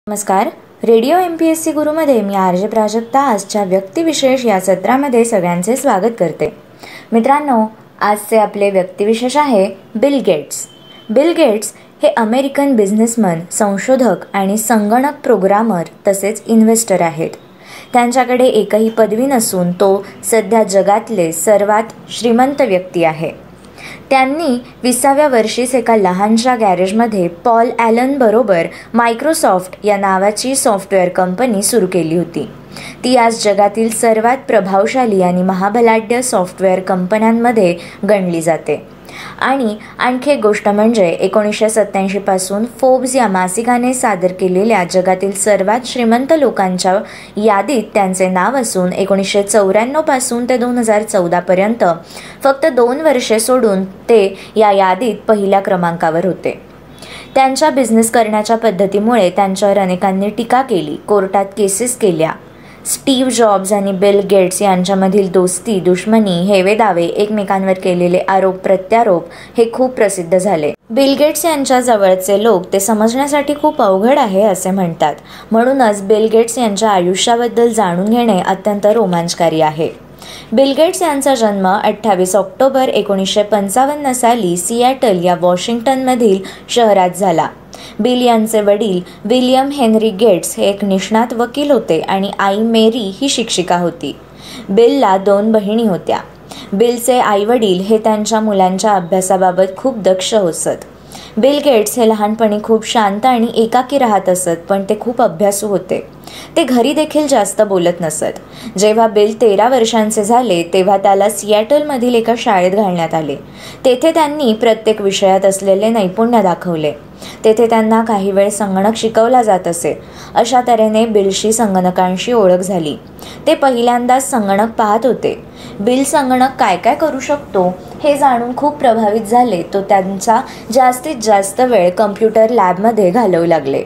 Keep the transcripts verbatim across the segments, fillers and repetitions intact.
नमस्कार. Radio M P S C गुरुमध्ये मी आर जे प्राजक्ता आजच्या व्यक्तिविशेष या सत्रामध्ये सगळ्यांचे स्वागत करते. मित्रांनो, आजचे आपले व्यक्तिविशेष आहे बिल गेट्स. बिल गेट्स हे अमेरिकन बिझनेसमन, संशोधक आणि संगणक प्रोग्रामर तसेच इन्व्हेस्टर आहेत. त्यांच्याकडे एकही पदवी नसून तो सध्या जगातले सर्वात श्रीमंत व्यक्ती आहे. त्यांनी विसाव्या वर्षीच एका लहानशा गॅरेजमध्ये पॉल ॲलन बरोबर मायक्रोसॉफ्ट या नावाची सॉफ्टवेअर कंपनी सुरू केली होती. ती आज जगातील सर्वात प्रभावशाली आणि महाबलाढ्य सॉफ्टवेअर कंपन्यांमध्ये गणली जाते. आणि आणखी एक गोष्ट म्हणजे एकोणीसशे सत्त्याऐंशी पासून फोर्ब्स या मासिकाने सादर केलेल्या जगातील सर्वात श्रीमंत लोकांच्या यादीत त्यांचे नाव असून एकोणीसशे चौऱ्याण्णव पासून ते दोन हजार चौदा पर्यंत फक्त दोन वर्षे सोडून ते या यादीत पहिल्या क्रमांकावर होते. त्यांच्या बिझनेस करण्याच्या पद्धतीमुळे त्यांच्यावर अनेकांनी टीका केली, कोर्टात केसेस केल्या. स्टीव्ह जॉब्स आणि बिल गेट्स यांच्यामधील दोस्ती, दुश्मनी, हेवे दावे, एकमेकांवर केलेले आरोप प्रत्यारोप हे खूप प्रसिद्ध झाले. बिल गेट्स यांच्या जवळचे लोक ते समजण्यासाठी खूप अवघड आहे असे म्हणतात. म्हणूनच बिल गेट्स यांच्या आयुष्याबद्दल जाणून घेणे अत्यंत रोमांचकारी आहे. बिल गेट्स यांचा जन्म अठ्ठावीस ऑक्टोबर एकोणीसशे पंचावन्न साली सिॲटल या वॉशिंग्टनमधील शहरात झाला. बिल यांचे वडील विलियम हेनरी गेट्स हे एक निष्णात वकील होते आणि आई मेरी ही शिक्षिका होती. बिलला दोन बहिणी होत्या. बिलचे आईवडील हे त्यांच्या मुलांच्या अभ्यासाबाबत खूप दक्ष असत. बिल गेट्स हे लहानपणी खूप शांत आणि एकाकी राहत असत, पण ते खूप अभ्यासू होते. ते घरी देखील जास्त बोलत नसत. जेव्हा बिल तेरा वर्षांचे झाले तेव्हा त्याला सिॲटलमधील एका शाळेत घालण्यात आले. तेथे त्यांनी प्रत्येक विषयात असलेले नैपुण्य दाखवले. तेथे त्यांना काही वेळ संगणक शिकवला जात असे. अशा तऱ्हेने बिलशी संगणकांशी ओळख झाली. ते पहिल्यांदाच संगणक पाहत होते. बिल संगणक काय काय करू शकतो हे जाणून खूप प्रभावित झाले. तो त्यांचा जास्तीत जास्त वेळ कम्प्युटर लॅबमध्ये घालवू लागले.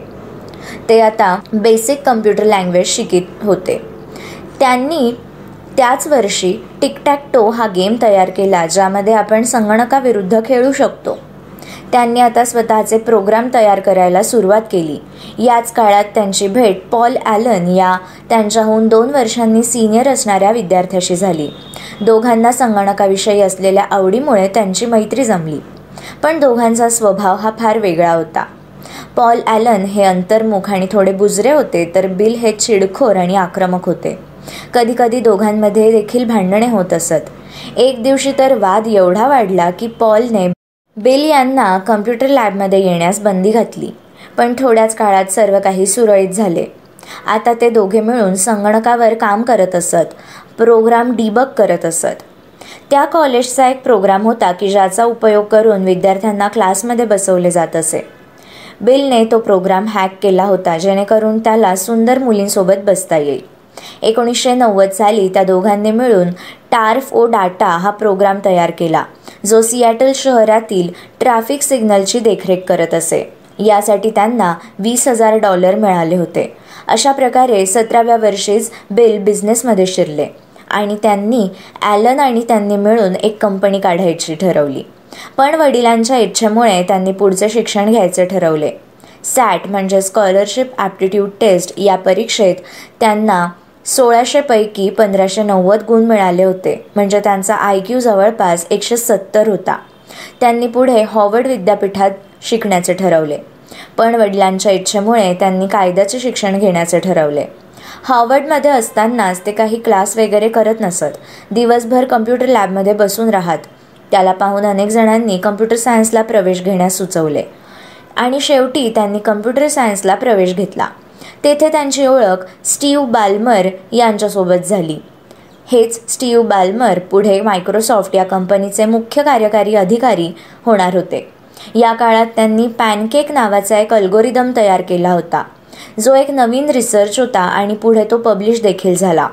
ते आता बेसिक कम्प्युटर लँग्वेज शिकत होते. त्यांनी त्याच वर्षी टिकटॅक-टो हा गेम तयार केला, ज्यामध्ये आपण संगणकाविरुद्ध खेळू शकतो. त्यांनी आता स्वतःचे प्रोग्राम तयार करायला सुरुवात केली. याच काळात त्यांची भेट पॉल ॲलन या त्यांच्याहून दोन वर्षांनी सिनियर असणाऱ्या विद्यार्थ्याशी झाली. दोघांना संगणकाविषयी असलेल्या आवडीमुळे त्यांची मैत्री जमली. पण दोघांचा स्वभाव हा फार वेगळा होता. पॉल ॲलन हे अंतर्मुख आणि थोडे बुजरे होते, तर बिल हे चिडखोर आणि आक्रमक होते. कधीकधी दोघांमध्ये देखील भांडणे होत असत. एक दिवशी तर वाद एवढा वाढला की पॉलने बिल यांना कम्प्युटर लॅबमध्ये येण्यास बंदी घातली. पण थोड्याच काळात सर्व काही सुरळीत झाले. आता ते दोघे मिळून संगणकावर काम करत असत, प्रोग्राम डिबग करत असत. त्या कॉलेजचा एक प्रोग्राम होता की ज्याचा उपयोग करून विद्यार्थ्यांना क्लासमध्ये बसवले जात असे. बिलने तो प्रोग्राम हॅक केला होता, जेणेकरून त्याला सुंदर मुलींसोबत बसता येईल. एकोणीसशे नव्वद साली त्या दोघांनी मिळून टार्फ ओ डाटा हा प्रोग्राम तयार केला, जो सिॲटल शहरातील ट्रॅफिक सिग्नलची देखरेख करत असे. यासाठी त्यांना वीस हजार डॉलर मिळाले होते. अशा प्रकारे सतराव्या वर्षीच बिल बिझनेसमध्ये शिरले आणि त्यांनी ॲलन आणि त्यांनी मिळून एक कंपनी काढायची ठरवली. पण वडिलांच्या इच्छेमुळे त्यांनी पुढचे शिक्षण घ्यायचे ठरवले. सॅट म्हणजे स्कॉलरशिप ॲप्टिट्यूड टेस्ट या परीक्षेत त्यांना सोळाशे पैकी पंधराशे नव्वद गुण मिळाले होते. म्हणजे त्यांचा आय क्यू जवळपास एकशे सत्तर होता. त्यांनी पुढे हॉवर्ड विद्यापीठात शिकण्याचे ठरवले. पण वडिलांच्या इच्छेमुळे त्यांनी कायद्याचे शिक्षण घेण्याचे ठरवले. हॉवर्डमध्ये असतानाच ते काही क्लास वगैरे करत नसत. दिवसभर कम्प्युटर लॅबमध्ये बसून राहत. त्याला पाहून अनेक जणांनी कम्प्युटर सायन्सला प्रवेश घेण्यास सुचवले आणि शेवटी त्यांनी कम्प्युटर सायन्सला प्रवेश घेतला. तेथे त्यांची ओळख स्टीव्ह बाल्मर यांच्यासोबत झाली. हेच स्टीव्ह बाल्मर पुढे मायक्रोसॉफ्ट या कंपनीचे मुख्य कार्यकारी अधिकारी होणार होते. या काळात त्यांनी पॅनकेक नावाचा एक अल्गोरिदम तयार केला होता, जो एक नवीन रिसर्च होता आणि पुढे तो पब्लिश देखील झाला.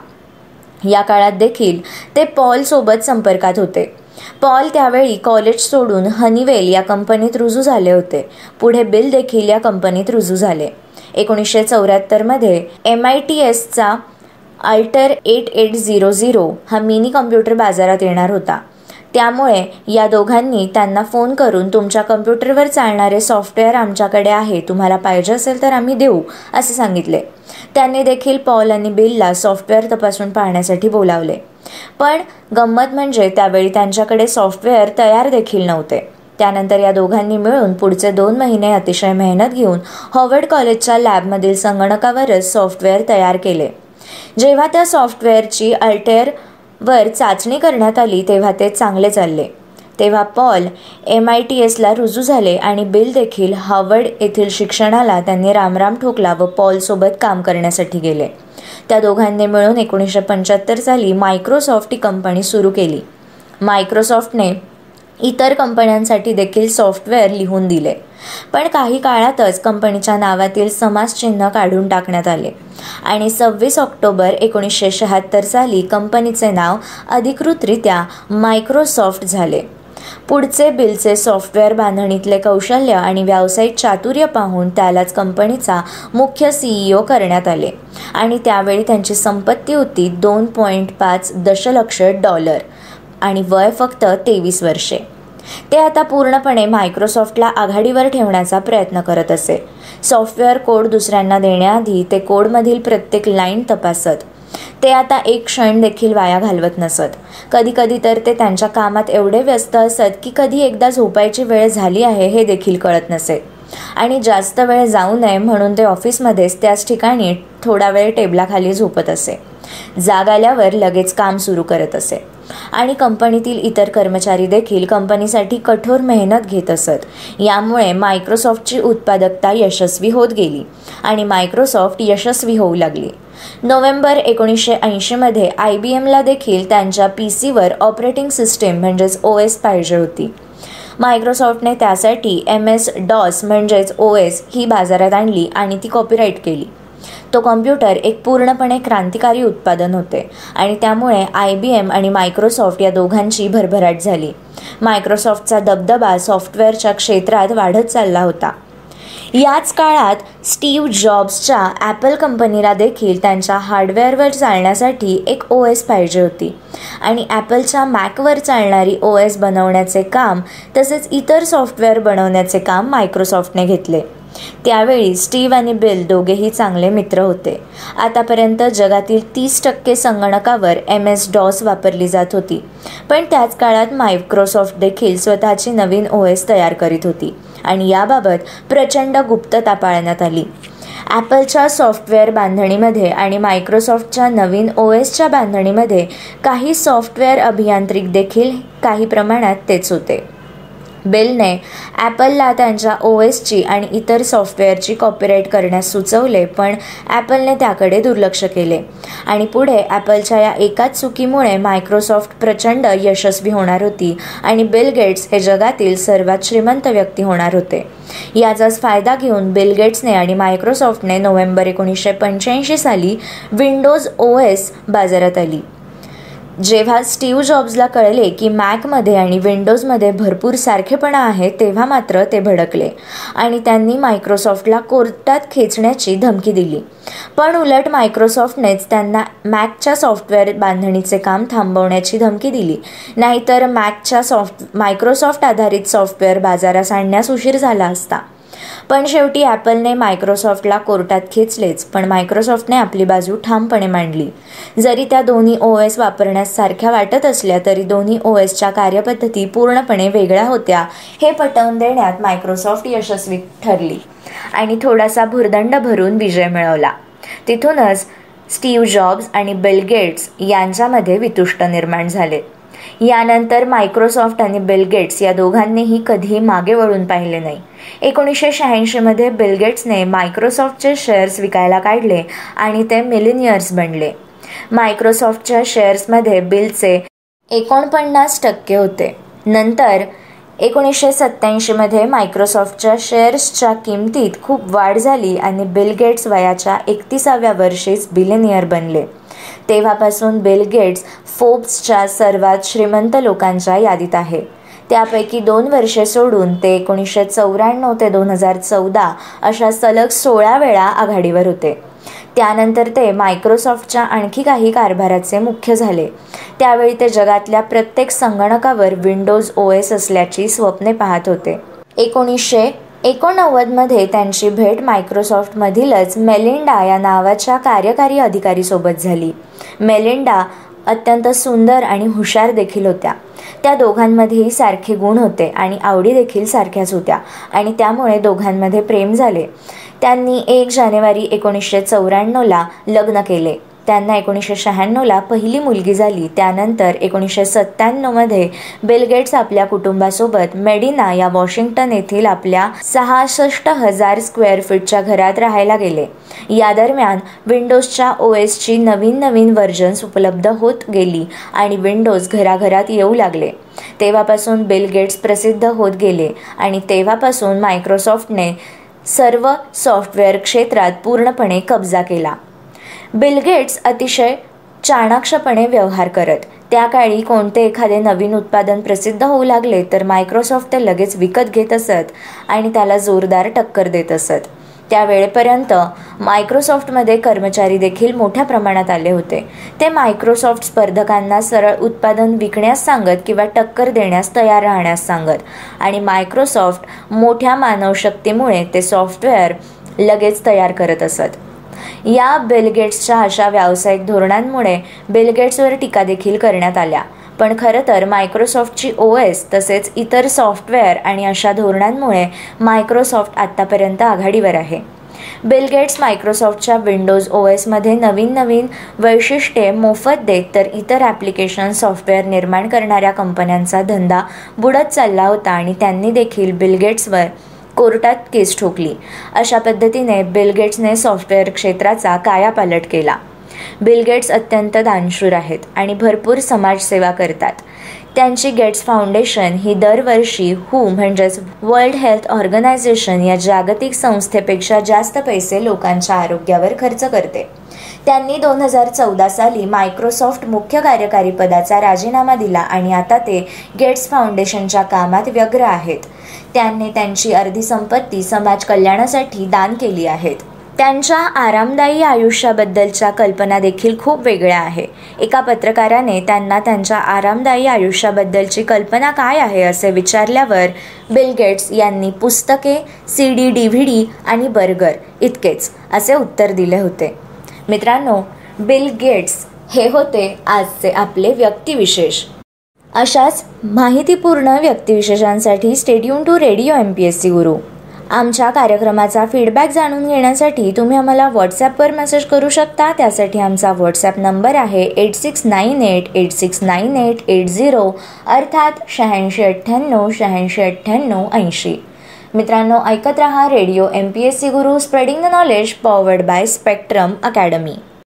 या काळात देखील ते पॉलसोबत संपर्कात होते. पॉल त्यावेळी कॉलेज सोडून हनीवेल या कंपनीत रुजू झाले होते. पुढे बिल देखील या कंपनीत रुजू झाले. एकोणीसशे चौऱ्याहत्तरमध्ये एम आय टी एसचा Altair eight eight zero zero हा मिनी कम्प्युटर बाजारात येणार होता. त्यामुळे या दोघांनी त्यांना फोन करून तुमच्या कम्प्युटरवर चालणारे सॉफ्टवेअर आमच्याकडे आहे, तुम्हाला पाहिजे असेल तर आम्ही देऊ असे सांगितले. त्यांनी देखील पॉल आणि बिलला सॉफ्टवेअर तपासून पाहण्यासाठी बोलावले. पण गंमत म्हणजे त्यावेळी त्यांच्याकडे सॉफ्टवेअर तयार देखील नव्हते. त्यानंतर या दोघांनी मिळून पुढचे दोन महिने अतिशय मेहनत घेऊन हॉवर्ड कॉलेजच्या लॅबमधील संगणकावरच सॉफ्टवेअर तयार केले. जेव्हा त्या सॉफ्टवेअरची अल्टेअरवर चाचणी करण्यात आली तेव्हा ते चांगले चालले. तेव्हा पॉल एम आय टी एसला रुजू झाले आणि बिल देखील हार्वर्ड येथील शिक्षणाला त्यांनी रामराम ठोकला व पॉलसोबत काम करण्यासाठी गेले. त्या दोघांनी मिळून एकोणीसशे पंच्याहत्तर साली मायक्रोसॉफ्ट ही कंपनी सुरू केली. मायक्रोसॉफ्टने इतर कंपन्यांसाठी देखील सॉफ्टवेअर लिहून दिले. पण काही काळातच कंपनीच्या नावातील समासचिन्ह काढून टाकण्यात आले आणि सव्वीस ऑक्टोबर एकोणीसशे शहात्तर साली कंपनीचे नाव अधिकृतरित्या मायक्रोसॉफ्ट झाले. पुढचे बिलचे सॉफ्टवेअर बांधणीतले कौशल्य आणि व्यावसायिक चातुर्य पाहून त्यालाच कंपनीचा मुख्य सीईओ करण्यात आले आणि त्यावेळी त्यांची संपत्ती होती दोन पॉईंट पाच दशलक्ष डॉलर आणि वय फक्त तेवीस वर्षे. ते आता पूर्णपणे मायक्रोसॉफ्टला आघाडीवर ठेवण्याचा प्रयत्न करत असे. सॉफ्टवेअर कोड दुसऱ्यांना देण्याआधी ते कोडमधील प्रत्येक लाईन तपासत. ते आता एक क्षण देखील वाया घालवत नसत. कधी कधी तर ते त्यांच्या कामात एवढे व्यस्त असत की कधी एकदा झोपायची वेळ झाली आहे हे देखील कळत नसे आणि जास्त वेळ जाऊ नये म्हणून ते ऑफिसमध्येच त्याच ठिकाणी थोडा वेळ टेबलाखाली झोपत असे. जाग आल्यावर लगेच काम सुरू करत असे आणि कंपनीतील इतर कर्मचारी देखील कंपनीसाठी कठोर मेहनत घेत असत. यामुळे मायक्रोसॉफ्टची उत्पादकता यशस्वी होत गेली आणि मायक्रोसॉफ्ट यशस्वी होऊ लागली. नोव्हेंबर एकोणीसशे ऐंशीमध्ये आय बी एमला देखील त्यांच्या पी सीवर ऑपरेटिंग सिस्टीम म्हणजेच ओ एस पाहिजे होती. मायक्रोसॉफ्टने त्यासाठी एम एस डॉस म्हणजेच ओ एस ही बाजारात आणली आणि ती कॉपीराईट केली. तो कॉम्प्युटर एक पूर्णपणे क्रांतिकारी उत्पादन होते आणि त्यामुळे आय बी एम आणि मायक्रोसॉफ्ट या दोघांची भरभराट झाली. मायक्रोसॉफ्टचा दबदबा सॉफ्टवेअरच्या क्षेत्रात वाढत चालला होता. याच काळात स्टीव्ह जॉब्सच्या ॲपल कंपनीला देखील त्यांच्या हार्डवेअरवर चालण्यासाठी एक ओ एस पाहिजे होती आणि ॲपलच्या मॅकवर चालणारी ओ एस बनवण्याचे काम तसेच इतर सॉफ्टवेअर बनवण्याचे काम मायक्रोसॉफ्टने घेतले. त्यावेळी स्टीव्ह आणि बिल दोघेही चांगले मित्र होते. आतापर्यंत जगातील तीस टक्के संगणकावर एम एस डॉस वापरली जात होती. पण त्याच काळात मायक्रोसॉफ्ट देखील स्वतःची नवीन ओ एस तयार करीत होती आणि याबाबत प्रचंड गुप्तता पाळण्यात आली. ॲपलच्या सॉफ्टवेअर बांधणीमध्ये आणि मायक्रोसॉफ्टच्या नवीन ओ एसच्या बांधणीमध्ये काही सॉफ्टवेअर अभियांत्रिक देखील काही प्रमाणात तेच होते. बिलने ॲपलला त्यांच्या ओ एसची आणि इतर सॉफ्टवेअरची कॉपीराईट करण्यास सुचवले, पण ॲपलने त्याकडे दुर्लक्ष केले आणि पुढे ॲपलच्या या एकाच चुकीमुळे मायक्रोसॉफ्ट प्रचंड यशस्वी होणार होती आणि बिल गेट्स हे जगातील सर्वात श्रीमंत व्यक्ती होणार होते. याचाच फायदा घेऊन बिल गेट्सने आणि मायक्रोसॉफ्टने नोव्हेंबर एकोणीसशे पंच्याऐंशी साली विंडोज ओ एस बाजारात आली. जेव्हा स्टीव्ह जॉब्सला कळले की मॅकमध्ये आणि विंडोजमध्ये भरपूर सारखेपणा आहे तेव्हा मात्र ते भडकले आणि त्यांनी मायक्रोसॉफ्टला कोर्टात खेचण्याची धमकी दिली. पण उलट मायक्रोसॉफ्टनेच त्यांना मॅकच्या सॉफ्टवेअर बांधणीचे काम थांबवण्याची धमकी दिली, नाहीतर मॅकच्या सॉफ्ट मायक्रोसॉफ्ट आधारित सॉफ्टवेअर बाजारात आणण्यास उशीर झाला असता. पण शेवटी ॲपलने मायक्रोसॉफ्टला कोर्टात खेचलेच, पण मायक्रोसॉफ्टने आपली बाजू ठामपणे मांडली. जरी त्या दोन्ही ओ एस वापरण्यास सारख्या वाटत असल्या तरी दोन्ही ओ एसच्या कार्यपद्धती पूर्णपणे वेगळ्या होत्या हे पटवून देण्यात मायक्रोसॉफ्ट यशस्वी ठरली आणि थोडासा भुर्दंड भरून विजय मिळवला. तिथूनच स्टीव्ह जॉब्स आणि बिल गेट्स यांच्यामध्ये वितुष्ट निर्माण झाले. यानंतर मायक्रोसॉफ्ट आणि बिल गेट्स या दोघांनीही कधीही मागे वळून पाहिले नाही. एकोणीसशे शहाऐंशीमध्ये बिल गेट्सने मायक्रोसॉफ्टचे शेअर्स विकायला काढले आणि ते मिलिनियर्स बनले. मायक्रोसॉफ्टच्या शेअर्समध्ये बिलचे एकोणपन्नास टक्के होते. नंतर एकोणीसशे सत्त्याऐंशीमध्ये मायक्रोसॉफ्टच्या शेअर्सच्या किमतीत खूप वाढ झाली आणि बिल गेट्स वयाच्या एकतिसाव्या वर्षीच बिलिनियर बनले. तेव्हापासून बिल गेट्स फोर्ब्सच्या सर्वात श्रीमंत लोकांच्या यादीत आहे. त्यापैकी दोन वर्षे सोडून ते एकोणीसशे चौऱ्याण्णव ते दोन हजार चौदा अशा सलग सोळा वेळा आघाडीवर होते. त्यानंतर ते मायक्रोसॉफ्टच्या आणखी काही कारभाराचे मुख्य झाले. त्यावेळी ते जगातल्या प्रत्येक संगणकावर विंडोज ओ एस असल्याची स्वप्ने पाहत होते. एकोणीसशे एकोणनव्वदमध्ये त्यांची भेट मायक्रोसॉफ्टमधीलच मेलिंडा या नावाच्या कार्यकारी अधिकारीसोबत झाली. मेलिंडा अत्यंत सुंदर आणि हुशार देखील होत्या. त्या दोघांमध्येही सारखे गुण होते आणि आवडी देखील सारख्याच होत्या आणि त्यामुळे दोघांमध्ये प्रेम झाले. त्यांनी एक जानेवारी एकोणीसशे चौऱ्याण्णवला लग्न केले. त्यांना एकोणीसशे शहाण्णवला पहिली मुलगी झाली. त्यानंतर एकोणीसशे सत्त्याण्णवमध्ये बिल गेट्स आपल्या कुटुंबासोबत मेडिना या वॉशिंग्टन येथील आपल्या सहासष्ट हजार स्क्वेअर फीटच्या घरात राहायला गेले. या दरम्यान विंडोजच्या ओ एसची नवीन नवीन व्हर्जन्स उपलब्ध होत गेली आणि विंडोज घराघरात येऊ लागले. तेव्हापासून बिल गेट्स प्रसिद्ध होत गेले आणि तेव्हापासून मायक्रोसॉफ्टने सर्व सॉफ्टवेअर क्षेत्रात पूर्णपणे कब्जा केला. बिल गेट्स अतिशय चाणाक्षपणे व्यवहार करत. त्या काळी कोणते एखादे नवीन उत्पादन प्रसिद्ध होऊ लागले तर मायक्रोसॉफ्ट ते लगेच विकत घेत असत आणि त्याला जोरदार टक्कर देत असत. त्यावेळेपर्यंत मायक्रोसॉफ्टमध्ये कर्मचारी देखील मोठ्या प्रमाणात आले होते. ते मायक्रोसॉफ्ट स्पर्धकांना सरळ उत्पादन विकण्यास सांगत किंवा टक्कर देण्यास तयार राहण्यास सांगत आणि मायक्रोसॉफ्ट मोठ्या मानवशक्तीमुळे ते सॉफ्टवेअर लगेच तयार करत असत. या बिल गेट्सच्या अशा व्यावसायिक धोरणांमुळे बिल गेट्सवर टीका देखील करण्यात आल्या. पण खरं तर मायक्रोसॉफ्टची ओ एस तसेच इतर सॉफ्टवेअर आणि अशा धोरणांमुळे मायक्रोसॉफ्ट आत्तापर्यंत आघाडीवर आहे. बिल गेट्स मायक्रोसॉफ्टच्या विंडोज ओ एसमध्ये नवीन नवीन वैशिष्ट्ये मोफत देत तर इतर ॲप्लिकेशन सॉफ्टवेअर निर्माण करणाऱ्या कंपन्यांचा धंदा बुडत चालला होता आणि त्यांनी देखील बिल गेट्सवर कोर्टात केस ठोकली. अशा पद्धतीने बिल गेट्सने सॉफ्टवेअर क्षेत्राचा कायापालट केला. बिल गेट्स अत्यंत दानशूर आहेत आणि भरपूर समाजसेवा करतात. त्यांची गेट्स फाउंडेशन ही दरवर्षी हू म्हणजेच वर्ल्ड हेल्थ ऑर्गनायझेशन या जागतिक संस्थेपेक्षा जास्त पैसे लोकांच्या आरोग्यावर खर्च करते. त्यांनी दोन हजार चौदा साली मायक्रोसॉफ्ट मुख्य कार्यकारी पदाचा राजीनामा दिला आणि आता ते गेट्स फाउंडेशनच्या कामात व्यग्र आहेत. त्यांनी त्यांची अर्धी संपत्ती समाज कल्याणासाठी दान केली आहेत. त्यांच्या आरामदायी आयुष्याबद्दलच्या कल्पना देखील खूप वेगळ्या आहे. एका पत्रकाराने त्यांना त्यांच्या आरामदायी आयुष्याबद्दलची कल्पना काय आहे असे विचारल्यावर बिल गेट्स यांनी पुस्तके, C D, D V D आणि बर्गर इतकेच असे उत्तर दिले होते. मित्रांनो, बिल गेट्स हे होते आजचे आपले व्यक्तिविशेष. अशाच माहितीपूर्ण व्यक्तिविशेषांसाठी stay tune to radio M P S C Guru. आमच्या कार्यक्रमाचा फीडबॅक जाणून घेण्यासाठी तुम्ही आम्हाला व्हॉट्सॲपवर मेसेज करू शकता. त्यासाठी आमचा व्हॉट्सॲप नंबर आहे eight six nine eight eight six nine eight eight zero अर्थात शहाऐंशी अठ्ठ्याण्णव शहाऐंशी अठ्ठ्याण्णव ऐंशी. मित्रांनो, ऐकत रहा radio M P S C Guru, spreading the knowledge, powered by Spectrum academy.